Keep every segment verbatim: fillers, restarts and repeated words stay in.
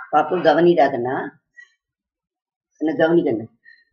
பாப்பு கவனிடாகண்ணா, என்ன கவனிக்கண்ணு.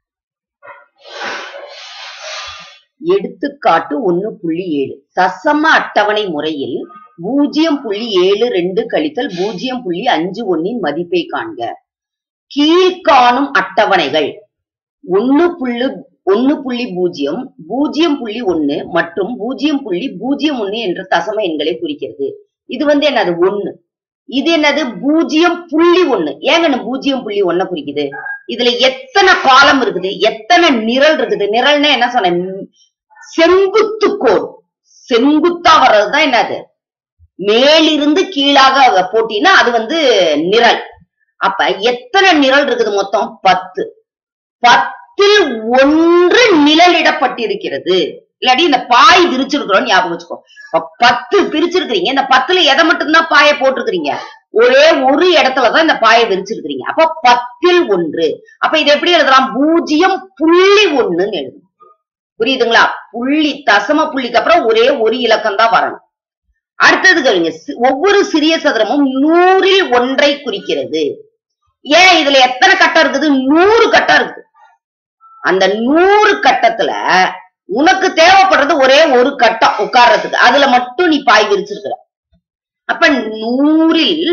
எடுத்துக்காட்டு ஒன்னு புள்ளி ஏழு தசம அட்டவணை முறையில் பூஜ்ஜியம் புள்ளி ஏழு ரெண்டு கழித்தல் பூஜ்ஜியம் புள்ளி அஞ்சு ஒன்னின் மதிப்பை காண்க. கீழ்காணும் அட்டவணைகள் ஒன்னு புள்ளி ஒன்னு புள்ளி பூஜ்ஜியம் பூஜ்ஜியம் புள்ளி ஒன்னு மற்றும் பூஜ்ஜியம் புள்ளி பூஜ்ஜியம் ஒன்னு என்ற தசம எண்களை குறிக்கிறது. இது வந்து என்னது ஒன்னு, இது என்னது பூஜ்ஜியம் புள்ளி ஒன்னு. ஏங்க பூஜ்ஜியம் புள்ளி ஒன்ன குறிக்குது? இதுல எத்தனை காலம் இருக்குது, எத்தனை நிரல் இருக்குது? நிரல்னா என்ன சொன்ன, செங்குத்து கோடு, செங்குத்தா வர்றதுதான் என்னது, மேலிருந்து கீழாக போட்டினா அது வந்து நிரல். அப்ப எத்தனை நிரல் இருக்குது மொத்தம்? பத்து. பத்தில் ஒன்று நிழலிடப்பட்டிருக்கிறது. இல்லாட்டி இந்த பாய் விரிச்சிருக்கிறோம் ஞாபகம் வச்சுக்கோ. பத்து பிரிச்சிருக்கிறீங்க, இந்த பத்துல எதை மட்டும்தான் பாய போட்டிருக்கிறீங்க, ஒரே ஒரு இடத்துலதான் இந்த பாயை விரிச்சிருக்கிறீங்க. அப்ப பத்தில் ஒன்று. அப்ப இது எப்படி எழுதலாம்? பூஜ்ஜியம் புள்ளி ஒண்ணுன்னு எழுதணும். புரியுதுங்களா? புள்ளி தசம புள்ளிக்கு அப்புறம் ஒரே ஒரு இலக்கம் தான் வரணும். அடுத்தது கவனிங்க, ஒவ்வொரு சிறிய சதுரமும் நூறில் ஒன்றை குறிக்கிறது. ஏன் இதுல எத்தனை கட்டம் இருக்குது? நூறு கட்டம் இருக்குது. அந்த நூறு கட்டத்துல உனக்கு தேவைப்படுறது ஒரே ஒரு கட்டம் உட்கார்றதுக்கு, அதுல மட்டும் நீ பாய் விரிச்சிருக்கிற. அப்ப நூறில்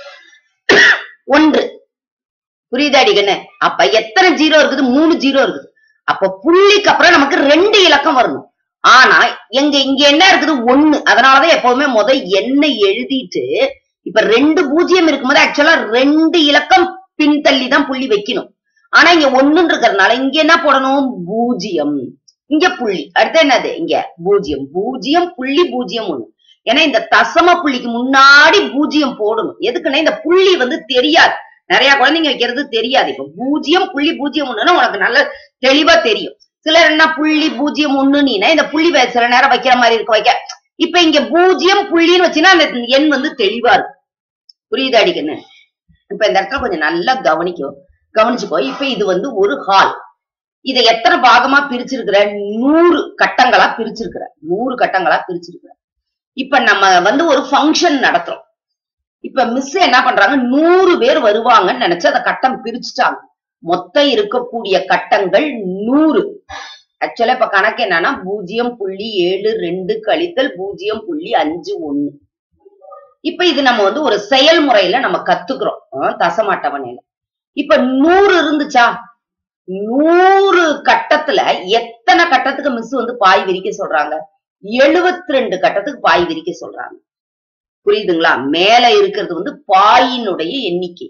ஒன்று. புரியுதாடிகன்னு? அப்ப எத்தனை ஜீரோ இருக்குது? மூணு ஜீரோ இருக்குது. அப்ப புள்ளிக்கு அப்புறம் நமக்கு ரெண்டு இலக்கம் வரணும். ஆனா எங்க இங்க என்ன இருக்குது? ஒண்ணு. அதனாலதான் எப்பவுமே முத எண்ணை எழுதிட்டு, இப்ப ரெண்டு பூஜ்ஜியம் இருக்கும்போது ஆக்சுவலா ரெண்டு இலக்கம் பின்தள்ளி தான் புள்ளி வைக்கணும். ஆனா இங்க ஒண்ணுன்னு இருக்கிறதுனால இங்க என்ன போடணும்? பூஜ்ஜியம். இங்க புள்ளி. அடுத்து என்னது? இங்க பூஜ்ஜியம். பூஜ்ஜியம் புள்ளி பூஜ்ஜியம் ஒண்ணு. ஏன்னா இந்த தசம புள்ளிக்கு முன்னாடி பூஜ்ஜியம் போடணும். எதுக்குன்னா இந்த புள்ளி வந்து தெரியாது, நிறைய குழந்தைங்க வைக்கிறது தெரியாது. இப்ப பூஜ்ஜியம் புள்ளி பூஜ்ஜியம் ஒண்ணுன்னா உனக்கு நல்ல தெளிவா தெரியும். சிலர் என்ன புள்ளி பூஜ்ஜியம் ஒண்ணு நீனா இந்த புள்ளி சில நேரம் வைக்கிற மாதிரி இருக்கு வைக்க. இப்ப இங்க பூஜ்ஜியம் புள்ளின்னு வச்சுன்னா அந்த எண் வந்து தெளிவா இருக்கும். புரியுது அடிக்கன்னு? இப்ப இந்த இடத்துல கொஞ்சம் நல்லா கவனிக்கும் கவனிச்சுக்கோ. இப்ப இது வந்து ஒரு ஹால். இதை எத்தனை பாகமா பிரிச்சிருக்கிற? நூறு கட்டங்களா பிரிச்சிருக்கிற. நூறு கட்டங்களா பிரிச்சிருக்கிற. இப்ப நம்ம வந்து ஒரு ஃபங்க்ஷன் நடத்துறோம். இப்ப மிஸ் என்ன பண்றாங்க, நூறு பேர் வருவாங்கன்னு நினைச்சு அந்த கட்டம் பிரிச்சுட்டாங்க. மொத்தம் இருக்கக்கூடிய கட்டங்கள் நூறு. ஆக்சுவலா இப்ப கணக்கு என்னன்னா பூஜ்ஜியம் புள்ளி ஏழு ரெண்டு கழித்தல் பூஜ்ஜியம் புள்ளி அஞ்சு ஒண்ணு. இப்ப இது நம்ம வந்து ஒரு செயல்முறையில நம்ம கத்துக்கிறோம் தசம அட்டவணையில. இப்ப நூறு இருந்துச்சா, நூறு கட்டத்துல எத்தனை கட்டத்துக்கு மிஸ் வந்து பாய் விரிக்க சொல்றாங்க? எழுபத்தி ரெண்டு கட்டத்துக்கு பாய் விரிக்க சொல்றாங்க. புரியுதுங்களா? மேல இருக்கிறது வந்து பாயினுடைய எண்ணிக்கை,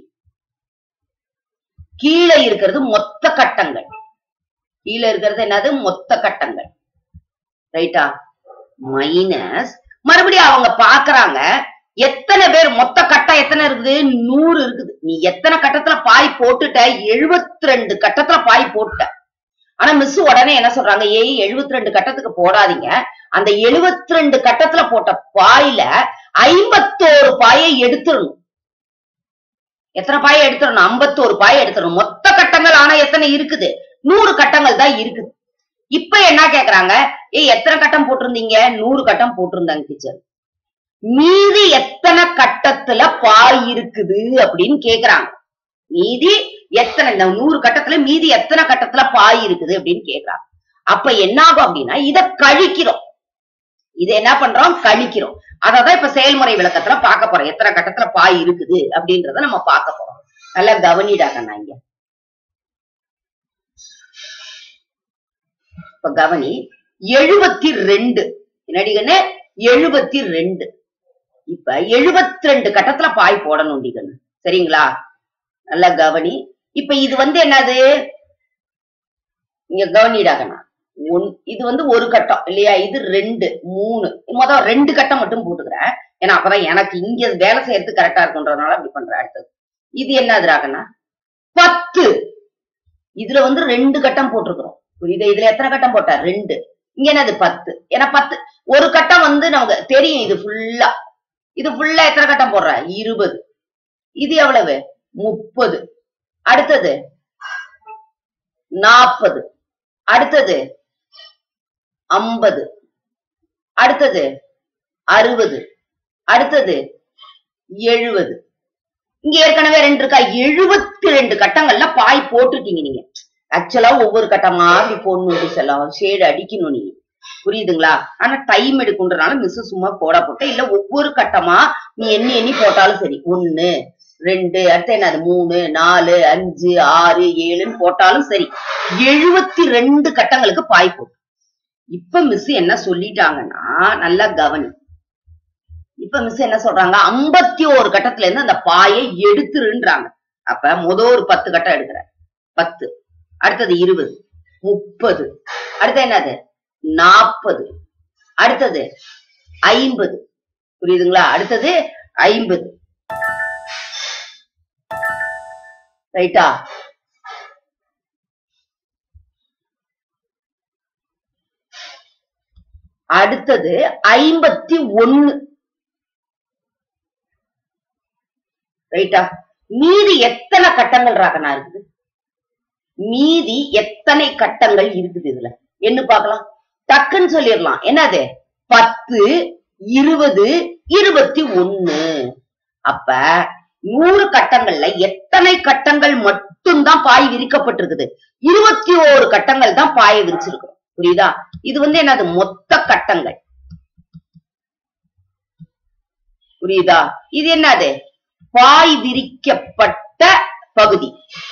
கீழே இருக்கிறது மொத்த கட்டங்கள். கீழே இருக்கிறது என்னது? மொத்த கட்டங்கள். ரைட்டா? மைனஸ் மறுபடியும் அவங்க பாக்குறாங்க எத்தனை பேர், மொத்த கட்டம் எத்தனை இருக்குது? நூறு இருக்குது. நீ எத்தனை கட்டத்துல பாய் போட்டுட்ட? எழுபத்தி ரெண்டு கட்டத்துல பாய் போட்டுட்ட. ஆனா மிஸ் உடனே என்ன சொல்றாங்க, ஏய் எழுபத்தி ரெண்டு கட்டத்துக்கு போடாதீங்க, அந்த எழுபத்தி ரெண்டு கட்டத்துல போட்ட பாயில ஐம்பத்தோரு பாயை எடுத்துடணும். எத்தனை பாயை எடுத்துடணும்? ஐம்பத்தோரு பாயை எடுத்துடணும். மொத்த கட்டங்கள் ஆனா எத்தனை இருக்குது? நூறு கட்டங்கள் தான் இருக்குது. இப்ப என்ன கேக்குறாங்க, ஏய் எத்தனை கட்டம் போட்டிருந்தீங்க? நூறு கட்டம் போட்டிருந்தாங்க டீச்சர். மீதி எத்தனை கட்டத்துல பாய் இருக்குது அப்படின்னு கேக்குறாங்க. மீதி எத்தனை, இந்த நூறு கட்டத்துல மீதி எத்தனை கட்டத்துல பாய் இருக்குது அப்படின்னு கேக்குறாங்க. அப்ப என்ன ஆகும் அப்படின்னா இத கழிக்கிறோம். இத என்ன பண்றோம்? கழிக்கிறோம். அததான் இப்ப செயல்முறை விளக்கத்துல பார்க்க போறோம். எத்தனை கட்டத்துல பாய் இருக்குது அப்படின்றத நம்ம பார்க்க போறோம். நல்லா கவனிடாங்க. நான் இங்க இப்ப கவனி, எழுபத்தி ரெண்டு என்னடிகன்னு? எழுபத்தி ரெண்டு. இப்ப எழுபத்தி ரெண்டு கட்டத்துல பாய் போடணும் டிகன்னு. சரிங்களா? நல்லா கவனி. இப்ப இது வந்து என்னது? இங்க கவனிடாகண்ணா, இது வந்து ஒரு கட்டம் இல்லையா? இது ரெண்டு மூணு, மொத்தம் ரெண்டு கட்டம் மட்டும் போட்டுக்கிறேன். ஏன்னா அப்பதான் எனக்கு இங்க வேலை செய்யறதுக்கு கரெக்டா இருக்குன்றதுனால அப்படி பண்றேன். அடுத்தது இது என்னதுராகண்ணா? பத்து. இதுல வந்து ரெண்டு கட்டம் போட்டிருக்கிறோம். புரியுது? இதுல எத்தனை கட்டம் போட்டா? ரெண்டு. இங்க என்னது? பத்து. ஏன்னா பத்து ஒரு கட்டம் வந்து நமக்கு தெரியும். இது ஃபுல்லா இது ஃபுல்லா எத்தனை கட்டம் போடுற? இருபது. இது எவ்வளவு? முப்பது. அடுத்தது நாற்பது. அடுத்தது ஐம்பது. அடுத்தது அறுபது. அடுத்தது எழுபது. இங்க ஏற்கனவே ரெண்டு இருக்கா, எழுபத்தி ரெண்டு கட்டங்கள்ல பாய் போட்டிருக்கீங்க நீங்க. ஆக்சுவலா ஒவ்வொரு கட்டமா அப்படி போடணும், செல்லாம் ஷேடு அடிக்கணும் நீங்க, புரியுதுங்களா? ஆனா டைம் எடுக்குன்றனால மிஸ் சும்மா போட போட்டேன். இல்ல ஒவ்வொரு கட்டமா நீ எண்ணி எண்ணி போட்டாலும் சரி, ஒன்னு ரெண்டு அடுத்து என்னது மூணு நாலு அஞ்சு ஆறு ஏழுன்னு போட்டாலும் சரி, எழுபத்தி ரெண்டு கட்டங்களுக்கு பாய் போட்டு. இப்ப மிஸ் என்ன சொல்லிட்டாங்கன்னா, நல்லா கவனி. இப்ப மிஸ் என்ன சொல்றாங்க, ஐம்பத்தி ஒரு கட்டத்துல இருந்து அந்த பாயை எடுத்துருன்றாங்க. அப்ப முத ஒரு பத்து கட்டம் எடுக்கிற, பத்து, அடுத்தது இருபது, முப்பது, அடுத்து என்னது நாற்பது, அடுத்தது ஐம்பது, புரியுதுங்களா? அடுத்தது ஐம்பது, ரைட்டா? அடுத்தது ஐம்பத்தி ஒன்னு, ரைட்டா? மீதி எத்தனை கட்டங்கள் ராகனா இருக்குது? மீதி எத்தனை கட்டங்கள் இருக்குது இதுல என்ன பார்க்கலாம், டக்குன்னு சொல்லிடலாம். என்னது பத்து, இருபது, இருபத்தி ஒன்னு. அப்ப நூறு கட்டங்கள்ல எத்தனை கட்டங்கள் மட்டும்தான் பாய் விரிக்கப்பட்டிருக்குது? இருபத்தி ஓரு கட்டங்கள் தான் பாயை விரிச்சிருக்கிறோம், புரியுதா? இது வந்து என்னது மொத்த கட்டங்கள், புரியுதா? இது என்னது பாய் விரிக்கப்பட்ட பகுதி.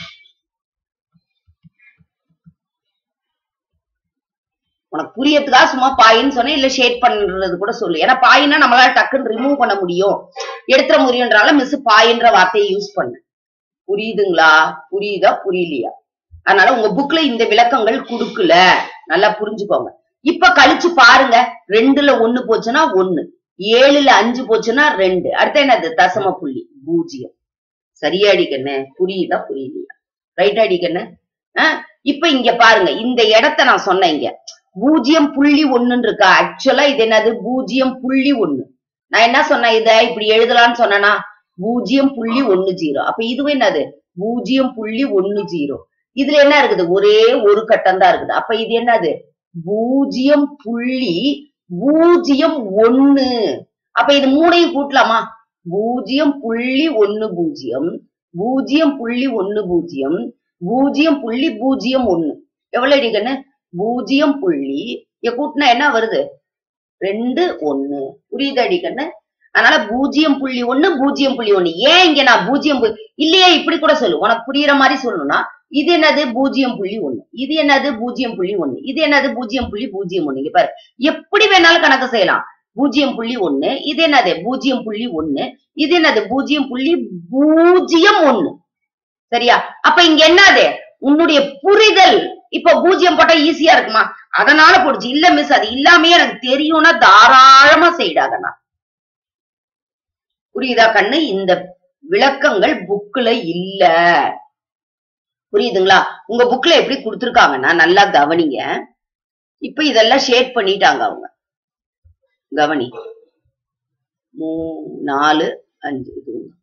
உனக்கு புரியறதுக்காக சும்மா பாயின்னு சொன்னேன், இல்ல ஷேட் பண்றது கூட சொல்லு. ஏன்னா பாயின்னா நம்மளால டக்குன்னு ரிமூவ் பண்ண முடியும், எடுத்துட முடியும்ன்றால மிஸ் பாயின்ற வார்த்தையை யூஸ் பண்ண. புரியுதுங்களா? புரியுதா புரியலையா? அதனால உங்க புக்ல இந்த விளக்கங்கள் கொடுக்கல, நல்லா புரிஞ்சுக்கோங்க. இப்ப கழிச்சு பாருங்க, ரெண்டுல ஒண்ணு போச்சுன்னா ஒண்ணு, ஏழுல அஞ்சு போச்சுன்னா ரெண்டு, அடுத்த என்னது தசம புள்ளி பூஜ்ஜியம். சரியா அடிக்கண்ணு? புரியுதா புரியலையா? ரைட் அடிக்கண்ணு? ஆஹ் இப்ப இங்க பாருங்க, இந்த இடத்த நான் சொன்னேன், இங்க பூஜ்ஜியம் புள்ளி ஒண்ணுன்னு இருக்கா. ஆக்சுவலா இது என்னது பூஜ்ஜியம் புள்ளி ஒண்ணு. நான் என்ன சொன்னேன், இத இப்படி எழுதலாம்னு சொன்னா பூஜ்ஜியம் புள்ளி ஒண்ணு ஜீரோ. அப்ப இதுவே என்னது பூஜ்ஜியம் புள்ளி ஒண்ணு ஜீரோ. இதுல என்ன இருக்குது, ஒரே ஒரு கட்டம் தான் இருக்குது. அப்ப இது என்னது பூஜ்ஜியம் புள்ளி பூஜ்ஜியம் ஒண்ணு. அப்ப இது மூணையும் கூட்டலாமா, பூஜ்ஜியம் புள்ளி ஒண்ணு பூஜ்ஜியம், பூஜ்ஜியம் புள்ளி ஒண்ணு பூஜ்ஜியம், பூஜ்ஜியம் புள்ளி பூஜ்ஜியம் ஒண்ணு. எவ்வளவு அடிக்கண்ணு? பூஜ்ஜியம் புள்ளி கூட்டினா என்ன வருது, ரெண்டு ஒண்ணு. புரியுது அடிக்கண்ணு? அதனால பூஜ்ஜியம் புள்ளி ஒண்ணு பூஜ்ஜியம் புள்ளி ஒண்ணு. ஏன் இங்க நான் பூஜ்ஜியம் இல்லையே, இப்படி கூட சொல்லு, உனக்கு புரியுற மாதிரி சொல்லணும்னா இது என்னது பூஜ்ஜியம் புள்ளி ஒண்ணு, இது என்னது பூஜ்ஜியம் புள்ளி ஒண்ணு, இது என்னது பூஜ்ஜியம் புள்ளி பூஜ்ஜியம் ஒண்ணு. இங்க பாரு, எப்படி வேணாலும் கணக்கு செய்யலாம். பூஜ்ஜியம் புள்ளி ஒண்ணு, இது என்னது பூஜ்ஜியம் புள்ளி ஒண்ணு, இது என்னது பூஜ்ஜியம் புள்ளி பூஜ்ஜியம் ஒண்ணு. சரியா? அப்ப இங்க என்னது உன்னுடைய புரிதல். இப்ப பூஜ்ஜியம் போட்டா ஈஸியா இருக்குமா, அதனால போடுச்சு. இல்ல மிஸ் அது இல்லாமே எனக்கு தெரியும்னா தாராளமா செய்டாதனா. புரியுதா கண்ணு? இந்த விளக்கங்கள் புக்ல இல்ல, புரியுதுங்களா? உங்க புக்ல எப்படி கொடுத்திருக்காங்கன்னா நல்லா கவனிங்க. இப்ப இதெல்லாம் ஷேட் பண்ணிட்டாங்க அவங்க, கவனி. மூ நாலு அஞ்சு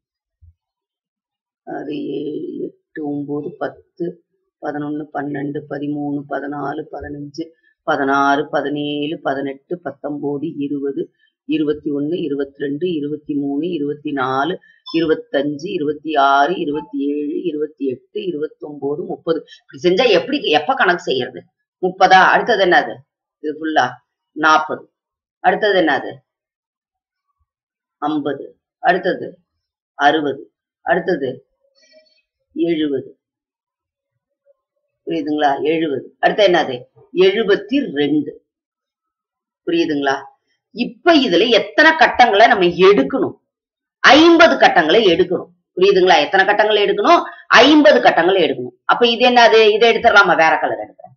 ஆறு ஏழு எட்டு ஒன்பது பத்து பதினொன்னு பன்னெண்டு பதிமூணு பதினாலு பதினஞ்சு பதினாறு பதினேழு பதினெட்டு பத்தொன்பது இருபது இருபத்தி ஒன்னு இருபத்தி ரெண்டு இருபத்தி மூணு இருபத்தி நாலு இருபத்தஞ்சு இருபத்தி ஆறு இருபத்தி ஏழு இருபத்தி எட்டு இருபத்தி ஒன்பது முப்பது. இப்படி செஞ்சா எப்படி எப்ப கணக்கு செய்யறது? முப்பதா? அடுத்தது என்னது இது ஃபுல்லா நாற்பது, அடுத்தது என்னது ஐம்பது, அடுத்தது அறுபது, அடுத்தது எழுபது. புரியுதுங்களா? எழுபது. அடுத்த என்னது எழுபத்தி ரெண்டு. புரியுதுங்களா? இப்ப இதுல எத்தனை கட்டங்களை நம்ம எடுக்கணும்? ஐம்பது கட்டங்களை எடுக்கணும். புரியுதுங்களா? எத்தனை கட்டங்களை எடுக்கணும்? ஐம்பது கட்டங்களை எடுக்கணும். அப்ப இது என்னது, இதை எடுத்துடலாமா, வேற கலர் எடுக்கிறேன்.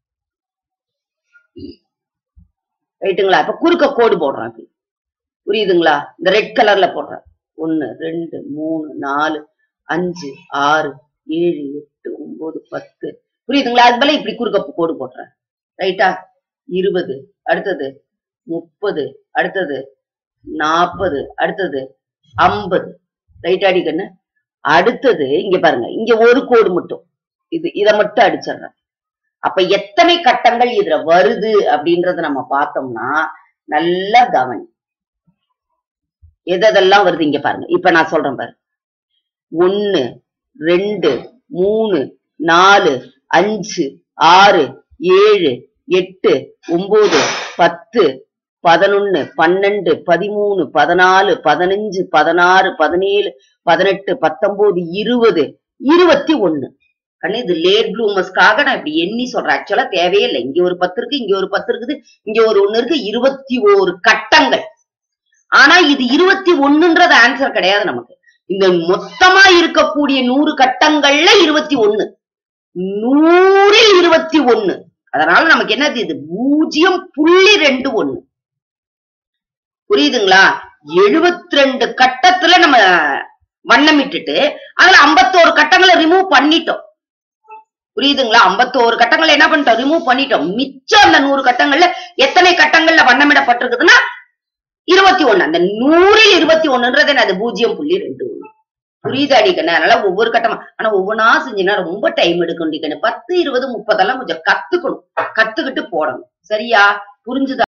ரைட்டுங்களா? இப்ப குறுக்க கோடு போடுறேன். புரியுதுங்களா? இந்த ரெட் கலர்ல போடுறேன். ஒன்னு ரெண்டு மூணு நாலு அஞ்சு ஆறு ஏழு எட்டு ஒன்பது பத்து. புரியுதுங்களா? அது போல இப்படி குறுக்க கோடு போடுறேன். ரைட்டா? இருபது, அடுத்தது முப்பது, அடுத்தது நாற்பது, அடுத்தது ஐம்பது. ரைட் அடிக்கண்ணு? அடுத்தது இங்க பாருங்க, இங்க ஒரு கோடு மட்டும், இது இதை மட்டும் அடிச்சிடுறேன். அப்ப எத்தனை கட்டங்கள் இதுல வருது அப்படின்றத நம்ம பார்த்தோம்னா நல்லா கவனி. எதெல்லாம் வருது இங்க பாருங்க. இப்ப நான் சொல்றேன் பாரு, ஒன்னு ரெண்டு மூணு நாலு அஞ்சு ஆறு ஏழு எட்டு ஒன்பது பத்து பதினொன்னு பன்னெண்டு பதிமூணு பதினாலு பதினஞ்சு பதினாறு பதினேழு பதினெட்டு பத்தொன்பது இருபது இருபத்தி ஒண்ணு. கண்ணு இது லேட் ப்ளூமர்ஸ்க்காக நான் இப்படி எண்ணி சொல்றேன். ஆக்சுவலா தேவையே இல்லை. இங்க ஒரு பத்து இருக்கு, இங்க ஒரு பத்து இருக்குது, இங்க ஒரு ஒண்ணு இருக்கு. இருபத்தி ஓரு கட்டங்கள். ஆனா இது இருபத்தி ஒண்ணுன்றது ஆன்சர் கிடையாது நமக்கு. இந்த மொத்தமா இருக்கக்கூடிய நூறு கட்டங்கள்ல இருபத்தி ஒண்ணு, நூறில் இருபத்தி ஒண்ணு. அதனால நமக்கு என்னது இது பூஜ்ஜியம் புள்ளி ரெண்டு ஒண்ணு. புரியுதுங்களா? எழுபத்தி ரெண்டு கட்டத்துல நம்ம வண்ணமிட்டுட்டு அதுல ஐம்பத்தோரு கட்டங்களை ரிமூவ் பண்ணிட்டோம். புரியுதுங்களா? ஐம்பத்தோரு கட்டங்களை என்ன பண்ணிட்டோம்? ரிமூவ் பண்ணிட்டோம். மிச்சம் அந்த நூறு கட்டங்கள்ல எத்தனை கட்டங்கள்ல வண்ணமிடப்பட்டிருக்குதுன்னா இருபத்தி ஒண்ணு. அந்த நூறில் இருபத்தி ஒண்ணுன்றது அது பூஜ்ஜியம் புள்ளி ரெண்டு ஒண்ணு. புரியுது அடிக்கணும். அதனால ஒவ்வொரு கட்டமா ஆனா ஒவ்வொன்னா செஞ்சுன்னா ரொம்ப டைம் எடுக்கும். பத்து இருபது முப்பதெல்லாம் கொஞ்சம் கத்துக்கணும், கத்துக்கிட்டு போடணும். சரியா? புரிஞ்சுதா?